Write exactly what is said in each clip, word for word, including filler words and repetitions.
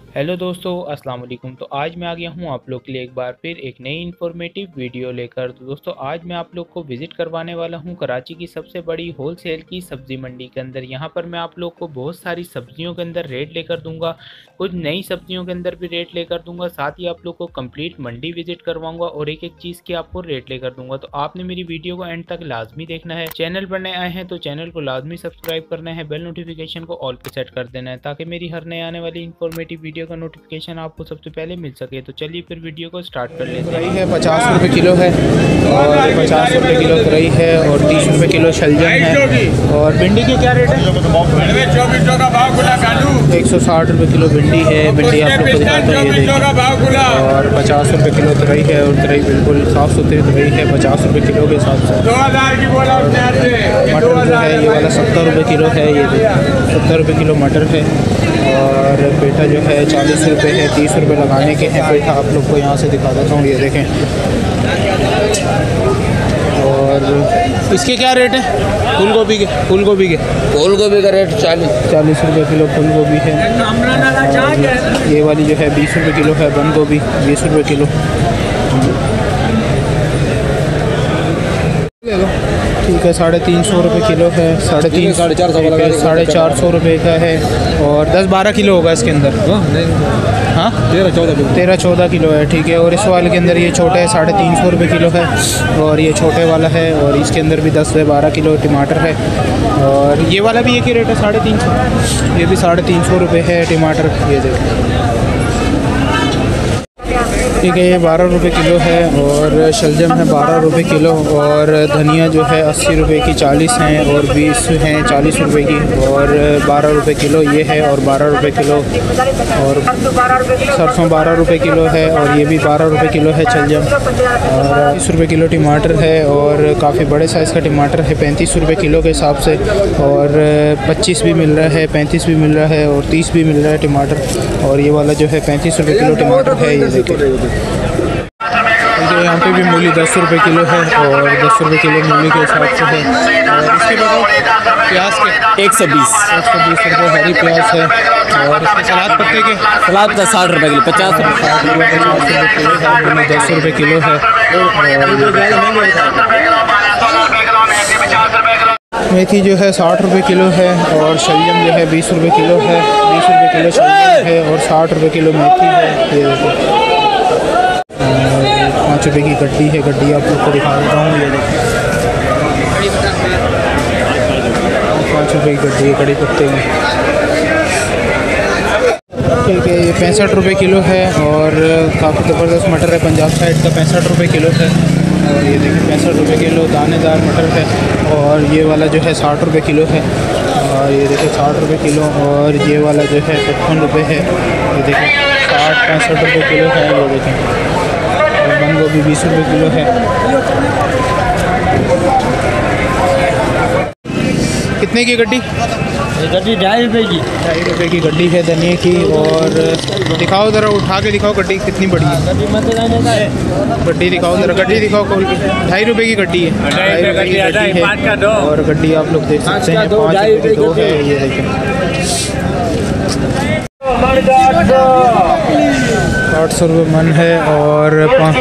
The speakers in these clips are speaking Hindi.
हेलो दोस्तों, अस्सलाम वालेकुम। तो आज मैं आ गया हूँ आप लोग के लिए एक बार फिर एक नई इन्फॉर्मेटिव वीडियो लेकर। तो दोस्तों आज मैं आप लोग को विज़िट करवाने वाला हूँ कराची की सबसे बड़ी होलसेल की सब्ज़ी मंडी के अंदर। यहाँ पर मैं आप लोग को बहुत सारी सब्जियों के अंदर रेट लेकर दूंगा, कुछ नई सब्जियों के अंदर भी रेट लेकर दूंगा, साथ ही आप लोग को कंप्लीट मंडी विजिट करवाऊंगा और एक एक चीज़ के आपको रेट लेकर दूंगा। तो आपने मेरी वीडियो को एंड तक लाजमी देखना है। चैनल पर नए आए हैं तो चैनल को लाजमी सब्सक्राइब करना है, बेल नोटिफिकेशन को ऑल पे सेट कर देना है ताकि मेरी हर नए आने वाली इन्फॉर्मेटिव वीडियो का नोटिफिकेशन आपको सबसे पहले मिल सके। तो चलिए फिर वीडियो को स्टार्ट कर लेते हैं। कढ़ाई है पचास रुपये किलो है और पचास रुपये किलो कढ़ाई है और तीस रुपये किलो शलजम है। और भिंडी की क्या रेट है? एक सौ साठ रुपये किलो भिंडी है। भिंडी आप लोग को दिखाता हूँ, ये देखिए। और पचास रुपये किलो तराई है और तराई बिल्कुल साफ़ सुथरी तराई है, पचास रुपये किलो के हिसाब से। मटर जो है ये वाला सत्तर रुपये किलो है, ये देखिए सत्तर रुपये किलो मटर है। और पेठा जो है चालीस रुपये है, तीस रुपये लगाने के हैं पेठा। आप लोग को यहाँ से दिखा देता हूँ, ये देखें। और इसके क्या रेट है? फूल गोभी के फूल गोभी के फूल गोभी का रेट चालीस चालीस रुपये किलो फूल गोभी है। ये वाली जो है बीस रुपये किलो है, बंद गोभी बीस रुपये किलो। ठीक है, साढ़े तीन सौ रुपये किलो है, साढ़े तीन साढ़े चार सौ साढ़े चार सौ रुपये का है। और दस बारह किलो होगा इसके अंदर। हाँ तेरह चौदह किलो तेरह चौदह किलो है, ठीक है। और इस वाले के अंदर ये छोटा है, साढ़े तीन सौ रुपये किलो है और ये छोटे वाला है। और इसके अंदर भी दस से बारह किलो टमाटर है। और ये वाला भी एक ही रेट है, साढ़े तीन सौ ये भी साढ़े तीन सौ रुपये है टमाटर। ये देखो, ठीक है, ये बारह रुपये किलो है। और शलजम है बारह रुपये किलो। और धनिया जो है अस्सी रुपये की चालीस हैं और बीस हैं चालीस रुपये की। और बारह रुपये किलो ये है और बारह रुपये किलो। और सरसों बारह रुपये किलो है और ये भी बारह रुपये किलो है शलजम। और बीस रुपये किलो टमाटर है और काफ़ी बड़े साइज़ का टमाटर है, पैंतीस रुपये किलो के हिसाब से। और पच्चीस भी मिल रहा है, पैंतीस भी मिल रहा है और तीस भी मिल रहा है टमाटर। और ये वाला जो है पैंतीस रुपये किलो टमाटर है, ये देखिए। यहाँ पे भी मूली दस रुपये किलो है और दस रुपये किलो मूली के हिसाब से है। और इसके बाद प्याज के एक सौ बीस एक सौ बीस रुपये हरी प्याज है। और इसके सलाद पत्ते के सलाद का साठ रुपये किलो, पचास रुपये साठ रुपये पचास रुपये किलो है, मूली दस रुपये किलो है। मेथी जो है साठ रुपये किलो है और शलजम जो है बीस रुपये किलो है। बीस रुपये किलो शलजम है और साठ रुपये किलो मेथी है, ये देखो। पाँच रुपये की गड्डी है, गड्डी आप लोग को दिखा देता हूँ, ये देखिए पाँच रुपये की गड्डी है कड़ी पत्ते में। ठीक है, ये पैंसठ रुपये किलो है और काफ़ी ज़बरदस्त मटर है, पंजाब साइड का पैंसठ रुपये किलो है। और ये देखिए पैंसठ रुपये किलो दानेदार मटर है। और ये वाला जो है साठ रुपये किलो है और ये देखिए साठ रुपये किलो। और ये वाला जो है पचपन रुपये है, ये देखिए साठ पैंसठ रुपये किलो है, ये देखें। और बंद गोभी बीस रुपये किलो है। कितने की गड्डी? गड्डी ढाई रुपये की ढाई रुपये की गड्डी है धनिया की। और दिखाओ ज़रा, उठा के दिखाओ गड्डी कितनी बड़ी है। गड्डी दिखाओ ज़रा, गड्डी दिखाओ खोल के। ढाई रुपये की गड्डी है, ढाई रुपये की गड्डी है। और गड्डी आप लोग देख सकते हैं पाँच रुपये की दो है, ये देखें। आठ सौ रुपये मन है और पाँच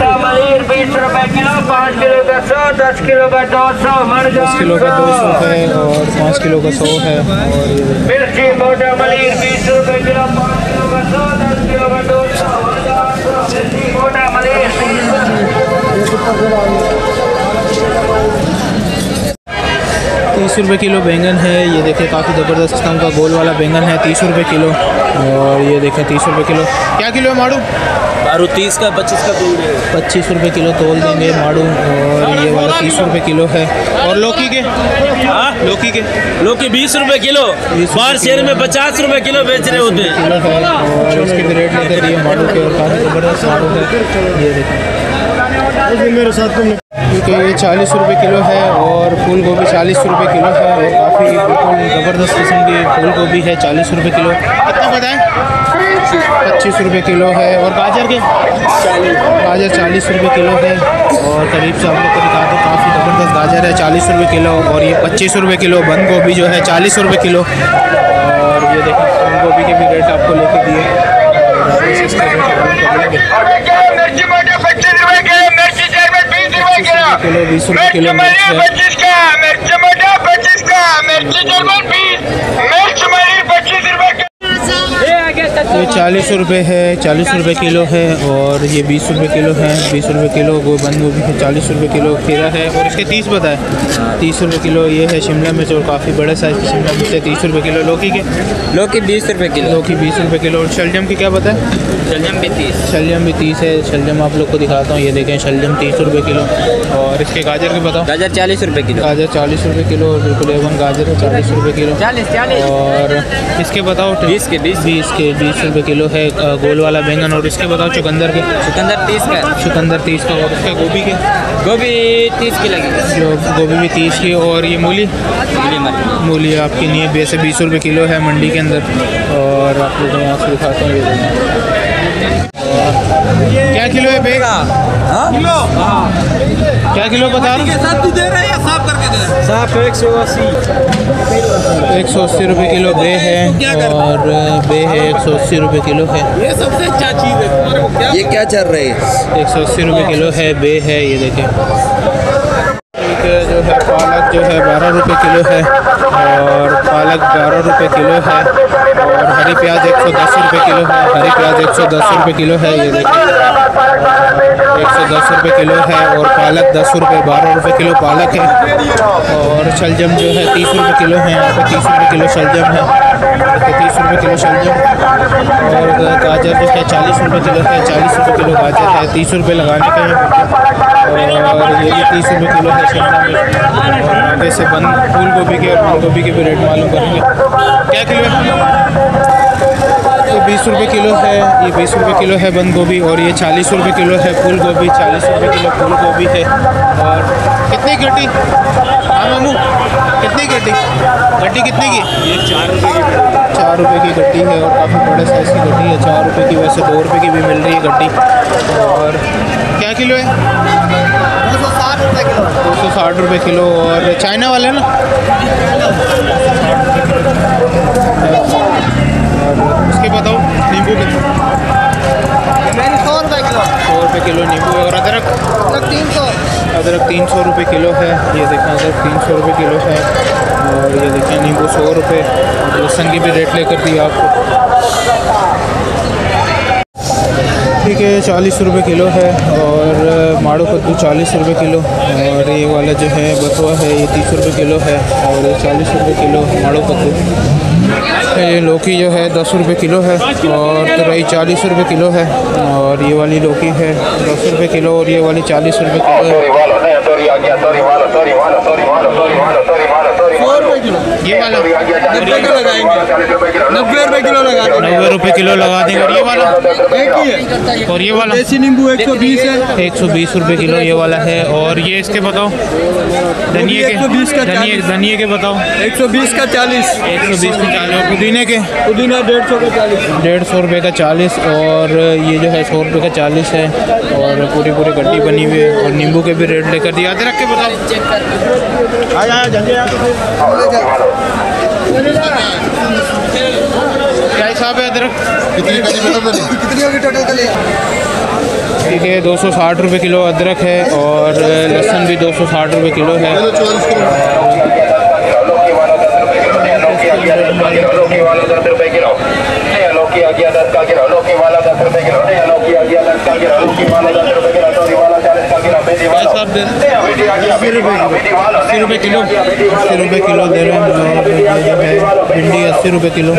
दस किलो का दो सौ है और पाँच किलो का सौ है। और तीस रुपये किलो बैंगन है, ये देखिए काफ़ी ज़बरदस्त किस्म का गोल वाला बैंगन है, तीस रुपये किलो। और ये देखें तीस रुपये किलो। क्या किलो है माड़ू? मारू तीस का पच्चीस का तोल देंगे, पच्चीस रुपये किलो तोल देंगे माड़ू। और ये वाला तीस रुपये किलो है। और लौकी के हाँ लौकी के लौकी बीस रुपये किलो, बाहर शहर में पचास रुपये किलो बेच रहे होते हैं। किलो है और इसके भी रेट लेते रहिए माड़ू के। और काफ़ी ज़बरदस्त माड़ू है, ये देखें मेरे साथ। ठीक है, ये चालीस रुपये किलो है और फूल गोभी चालीस रुपये किलो है और काफ़ी बिल्कुल ज़बरदस्त किस्म की फूल गोभी है, चालीस रुपये किलो। कितना बताएं? पच्चीस रुपये किलो है। और गाजर के गाजर चालीस रुपये किलो है। और करीब से आप लोग को दिखा दो, काफ़ी ज़बरदस्त गाजर है, चालीस रुपये किलो। और ये पच्चीस रुपये किलो। बंद गोभी जो है चालीस रुपये किलो। और ये देखिए फूल गोभी के भी रेट आपको लेके दिए। से इसका रेट मालूम कर लेंगे। किलो बीस रुपये किलो मिर्च है। ये चालीस रुपये है, चालीस रुपये किलो है। और ये बीस रुपये किलो है, बीस रुपये किलो। वो बंद गोभी है चालीस रुपये किलो। खीरा है और इसके तीस बताए, तीस रुपये किलो। ये है शिमला मिर्च और काफ़ी बड़े साइज़ की शिमला मिर्च है, तीस रुपये किलो। लौकी के लौकी बीस रुपये किलो। लौकी बीस रुपये किलो। और शलजम की क्या बताए? शलजम भी तीस। शलजम भी तीस है। शलजम आप लोग को दिखाता हूँ, ये देखें शलजम तीस रुपये किलो। और इसके गाजर के बताओ? गाजर चालीस रुपये किलो। गाजर चालीस रुपये किलो। और बिल्कुल एवन गाजर है चालीस रुपये किलो। चालीस चालीस। और इसके बताओ? बीस के बीस बीस के बीस रुपये किलो है गोल वाला बैंगन। और इसके बताओ चुकंदर के? चुकंदर तीस का। चुकंदर तीस का। और उसके गोभी के? गोभी तीस की लगेगी। जो गोभी भी तीस की। और ये मूली? मूली आपकी नहीं है, वैसे बीस रुपये किलो है मंडी के अंदर। और आप लोग यहाँ से दिखाता हूँ, ये क्या किलो है बेगा? किलो क्या किलो बता रहे? साफ एक सौ अस्सी एक सौ अस्सी रुपये किलो बे है। और बे है एक सौ अस्सी रुपये किलो है। ये सबसे अच्छा चीज़ है। ये क्या चल रही है? एक सौ अस्सी रुपये किलो है, बे है। ये देखें जो है पालक जो है बारह रुपये किलो है। और पालक बारह रुपये किलो है। और हरी प्याज एक सौ दस रुपये किलो है। हरी प्याज एक सौ दस रुपये किलो है। ये देखिए एक सौ दस रुपये किलो है। और पालक दस रुपये, बारह रुपये किलो पालक है। और शलजम जो है तीस रुपये किलो है। यहाँ पर तीस रुपये किलो शलजम है, तीस रुपये किलो शलजम। और गाजर जो है चालीस रुपये किलो है, चालीस रुपये किलो गाजर है, तीस रुपये लगाने का है। और ये भी तीस रुपये किलो है शिमला मिर्च। और आगे से बंद फूल गोभी के और बंद गोभी के भी रेट मालूम करेंगे। क्या किलो है? तो बीस रुपये किलो है, ये बीस रुपये किलो है बंद गोभी। और ये चालीस रुपये किलो है फूल गोभी, चालीस रुपये किलो फूल गोभी है। और कितनी गड्डी? हाँ मामू, कितनी गड्डी? गड्डी कितने की? ये चार रुपये की चार रुपये की गड्डी है। और काफ़ी बड़े साइज़ की गड्डी है, चार रुपये की। वैसे दो रुपये की भी मिल रही है गड्डी। और क्या किलो है? दो सौ साठ रुपये किलो। दो सौ साठ रुपये किलो। और चाइना वाले ना? और उसके बताओ नींबू के? सौ रुपये किलो। सौ रुपये किलो नींबू। और अदरक? अदरक तीन सौ। अदरक तीन सौ रुपये किलो है। ये देखें अदरक तीन सौ रुपये किलो है। और ये देखें नींबू सौ रुपये। लहसुन की भी रेट लेकर दी आपको। ठीक है, चालीस रुपये किलो है। और माड़ो कद्दू चालीस रुपये किलो। और ये वाला जो है बथुआ है ये तीस रुपये किलो है। और ये चालीस रुपये किलो माड़ो कद्दू। ये लौकी जो है दस रुपये किलो है। और तुरई चालीस रुपये किलो है। और ये वाली लौकी है दस रुपये किलो। और ये वाली चालीस रुपये किलो है। ये वाला नब्बे किलो लगा नब्बे रुपये किलो लगा देंगे। और ये वाला एक ही है। और ये वाला देसी नींबू एक सौ बीस है, एक सौ बीस रुपये किलो ये वाला है। और ये इसके बताओ धनिए के? धनिए धनिए के बताओ? एक सौ बीस का चालीस। एक सौ बीस का चालीस। पुदीने के? पुदीना डेढ़ सौ का चालीस। डेढ़ सौ रुपये का चालीस। और ये जो है सौ रुपये का चालीस है। और पूरी पूरी गड्डी बनी हुई है। और नींबू के भी रेट लेकर दिया। अदरक के बताओ? क्या हिसाब है अदरक? कितनी होगी टोटल? ठीक है, दो सौ साठ रुपये किलो अदरक है। और लहसुन भी दो सौ साठ रुपये किलो है। अस्सी रुपये किलो अस्सी रुपये किलो दे रहे हैं। भिंडी अस्सी रुपये किलो।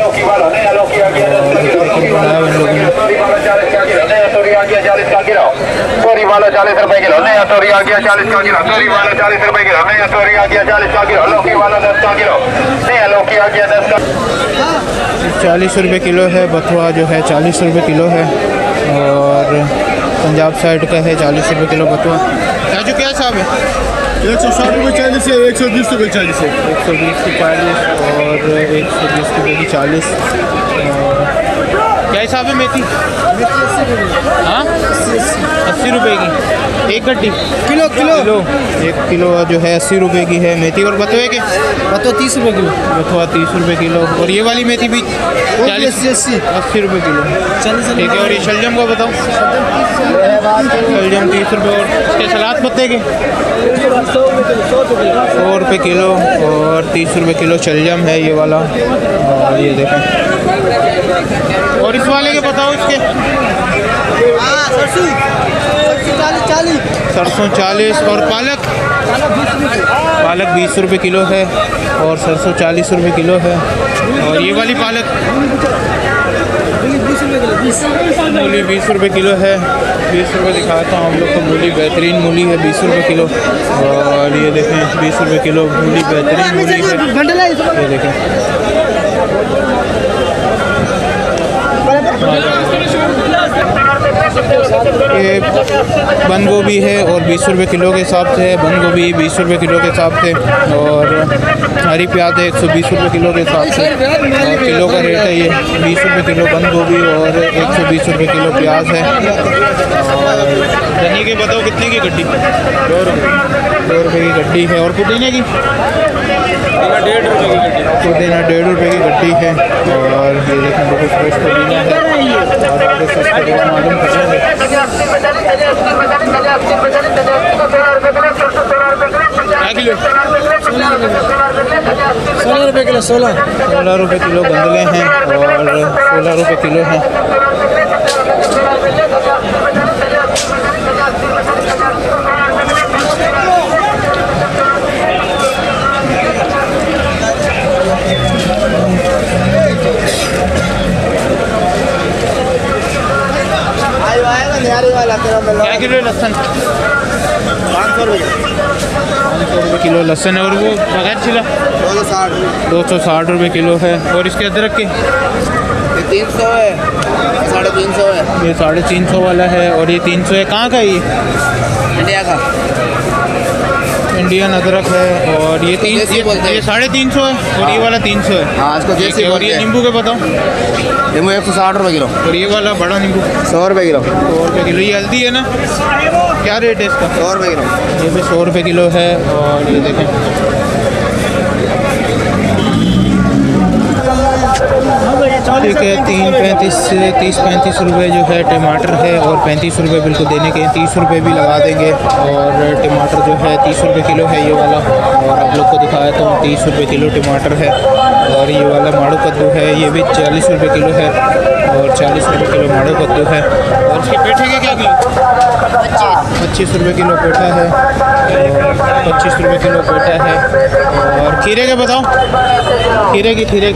तोरी वाला चालीस रुपए किलो, नया तोरी आ गया चालीस का किलो, तोरी वाला चालीस रुपए किलो, नया तोरी आ गया चालीस का किलो, लौकी वाला दस का किलो, नया लौकी आ गया दस का। चालीस रुपये किलो है बथुआ जो है चालीस रुपये किलो है। और पंजाब साइड का है चालीस रुपये किलो बथुआ। राजू क्या हिसाब है? एक सौ साठ रुपये चालीस है, एक सौ बीस रुपये चालीस है, एक सौ बीस की चालीस और एक सौ बीस रुपये की चालीस। क्या क्या हिसाब है मेथी? हाँ अस्सी रुपये की एक गड्डी किलो किलो किलो एक किलो जो है अस्सी रुपये की है मेथी। और बथुए के बतो तीस रुपये किलो। बथुआ तीस रुपये किलो। और ये वाली मेथी भी चालीस अस्सी अस्सी अस्सी रुपये किलो। ठीक है। और ये शलजम का बताओ? शलजम तीस रुपये। और इसके सलाद पत्ते के सौ रुपये किलो और तीस रुपये किलो शलजम है ये वाला। और ये देखें। और इस वाले के बताओ इसके? सरसों चालीस। और पालक? पालक बीस रुपये किलो है और सरसों चालीस रुपये किलो है। और ये वाली पालक मूली बीस रुपये किलो है। बीस रुपये दिखाता हूँ हम लोग को। मूली बेहतरीन मूली है बीस रुपये किलो। और ये देखें बीस रुपये किलो मूली बेहतरीन मूली है। ये देखें ये बंद गोभी है और बीस रुपये किलो के हिसाब से है। बंद गोभी बीस रुपये किलो के हिसाब से। और हरी प्याज है एक सौ बीस रुपये किलो के हिसाब से। और किलो का रेट है ये बीस रुपये किलो बंद गोभी और एक सौ बीस रुपये किलो प्याज है। और धनिया के बताओ कितने की गड्डी? दो रुपये दो रुपये की गड्डी है। और पुदीने की? डेढ़ रुपये की गड्डी। पुदीना डेढ़ रुपये की गड्डी है। और ये देखें बहुत फ्रेश पुदीना है। और आगे से इसका रेट मालूम कर लेंगे। क्या किलो? सोलह रुपये किलो। सोलह सोलह रुपये किलो गंदले हैं और सोलह रुपये किलो हैं। क्या किलो लहसुन? पाँच सौ रुपये पाँच सौ रुपये किलो लहसुन है। और वो बगैर छिला? दो सौ साठ दो सौ साठ रुपये किलो है। और इसके अदरक के? ये तीन सौ है, साढ़े तीन सौ है। ये साढ़े तीन सौ वाला है। और ये तीन सौ है। कहाँ का है ये? इंडिया का इंडियन अदरक है। और ये तीन ये, ये साढ़े तीन सौ है। और ये वाला तीन सौ है। हाँ इसको जैसे। और ये नींबू के बताओ? नींबू एक सौ साठ रुपये किलो। और ये वाला बड़ा नींबू? सौ रुपये किलो। सौ रुपये किलो। ये हल्दी है ना? क्या रेट है इसका? सौ रुपये किलो। ये भी सौ रुपये किलो है। और ये देखें ठीक है। तीन पैंतीस तीस पैंतीस रुपये जो है टमाटर है। और पैंतीस रुपये बिल्कुल देने के तीस रुपये भी लगा देंगे। और टमाटर जो है तीस रुपये किलो है ये वाला। और आप लोग को दिखाया तो तीस रुपये किलो टमाटर है। और ये वाला माड़ू कद्दू है ये भी चालीस रुपये किलो है। और चालीस रुपये किलो माड़ू कद्दू है। और इसके पेठे के क्या किलो? पच्चीस रुपये किलो पेठा है। और पच्चीस रुपये किलो पेठा है। और खीरे के बताओ? खीरे की खीरे की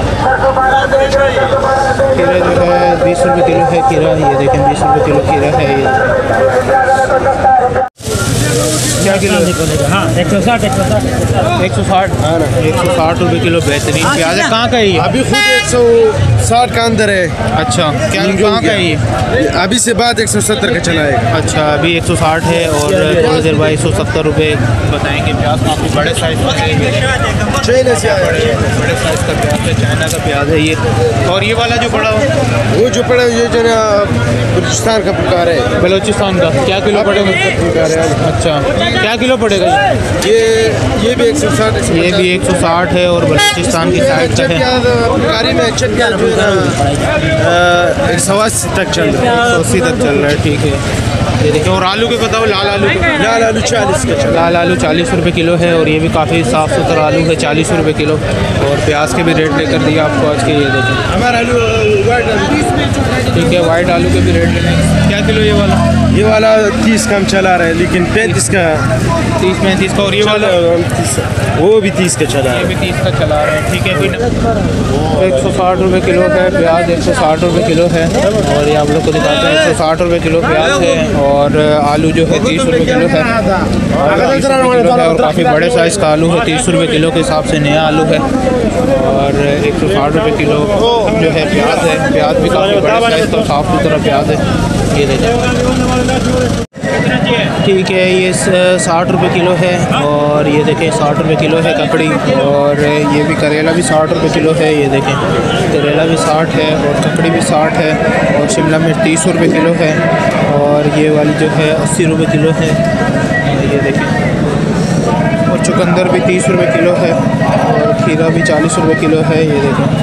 खीरा जो है बीस रुपये किलो है खीरा। ये देखें बीस रुपये किलो खीरा है ये। क्या किलो? हाँ एक सौ साठ एक सौ साठ एक सौ साठ हाँ ना एक सौ साठ रुपये किलो बेहतरीन प्याज है। कहाँ का है ये? अभी खुद एक सौ साठ का अंदर है। अच्छा क्या कहाँ का है ये? अभी से बाद एक सौ सत्तर का चला है। अच्छा अभी एक सौ साठ है और थोड़ी देर बाद एक सौ सत्तर रुपये बताएंगे। प्याज काफ़ी बड़े साइज़ का है। चाइना से आया बड़े बड़े साइज़ का प्याज है। चाइना का प्याज है ये। और ये वाला जो बड़ा हो वो जो पड़ा ये जो ना बलूचिस्तान का प्रकार है। बलूचिस्तान का क्या किलो पड़ेगा? प्रकार है। अच्छा क्या किलो पड़ेगा ये ये भी एक सौ साठ ये भी एक सौ साठ है और बलूचिस्तान की साइड का है। प्रकारी में अच्छा प्याज जो है ना एक सौ अस्सी तक चल रहा है। एक सौ अस्सी तक चल रहा है। ठीक है ये देखिए। और आलू के बताओ? लाल आलू लाल आलू चालीस का चला। लाल आलू चालीस रुपये किलो है और ये भी काफ़ी साफ़ सुथरा आलू है चालीस रुपये किलो। और प्याज के भी रेट लेकर दिया आपको आज के। ये देखें हमारा आलू वाइट आलू ठीक है। वाइट आलू के भी रेट लेंगे। क्या किलो ये वाला? ये वाला तीस कम चला रहा है लेकिन पैंतीस का तीस पैंतीस का। और ये वाला वो भी तीस का चला ये है। भी तीस का चला रहे हैं। ठीक है फिर एक सौ साठ रुपये किलो है प्याज। एक सौ साठ रुपये किलो है। और ये आप लोग को दिखाते हैं एक सौ साठ रुपये किलो प्याज है। और आलू जो है तीस रुपये किलो है। और काफ़ी बड़े साइज़ का आलू है तीस रुपये किलो के हिसाब से नया आलू है। और एक सौ साठ रुपये किलो जो है प्याज है। प्याज भी काफ़ी बड़ा साइज़ का साफ़ सुथरा प्याज है। ये देखिए ठीक है, ये साठ रुपये किलो है और ये देखें साठ रुपये किलो है ककड़ी। और ये भी करेला भी साठ रुपये किलो है, ये देखें करेला भी साठ है और ककड़ी भी साठ है। और शिमला मिर्च तीस रुपये किलो है और ये वाली जो है अस्सी रुपये किलो है, ये देखें। और चुकंदर भी तीस रुपये किलो है और खीरा भी चालीस रुपये किलो है, ये देखें।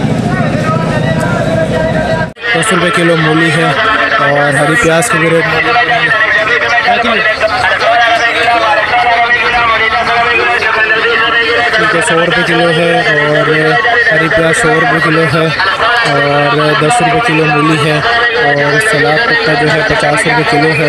दस रुपये किलो मूली है और हरी प्याज के भी रेट ठीक है, सौ रुपये किलो है और हरी प्याज सौ रुपये किलो है और दस रुपये किलो मूली है। और सलाद पत्ता जो है पचास रुपये किलो है,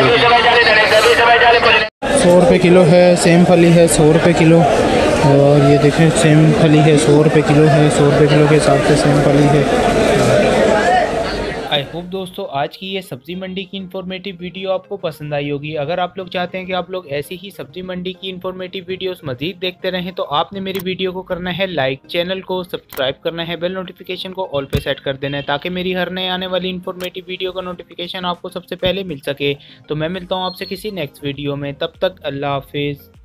सौ रुपये किलो है। सेम फली है सौ रुपये किलो और ये देखें सेम फली है सौ रुपये किलो है, सौ रुपये किलो के हिसाब से सेम फली है। आई होप दोस्तों आज की ये सब्ज़ी मंडी की इन्फॉर्मेटिव वीडियो आपको पसंद आई होगी। अगर आप लोग चाहते हैं कि आप लोग ऐसी ही सब्ज़ी मंडी की इन्फॉर्मेटिव वीडियोस मज़ीद देखते रहें तो आपने मेरी वीडियो को करना है लाइक, चैनल को सब्सक्राइब करना है, बेल नोटिफिकेशन को ऑल पे सेट कर देना है ताकि मेरी हर नए आने वाली इन्फॉर्मेटिव वीडियो का नोटिफिकेशन आपको सबसे पहले मिल सके। तो मैं मिलता हूँ आपसे किसी नेक्स्ट वीडियो में, तब तक अल्लाह हाफिज़।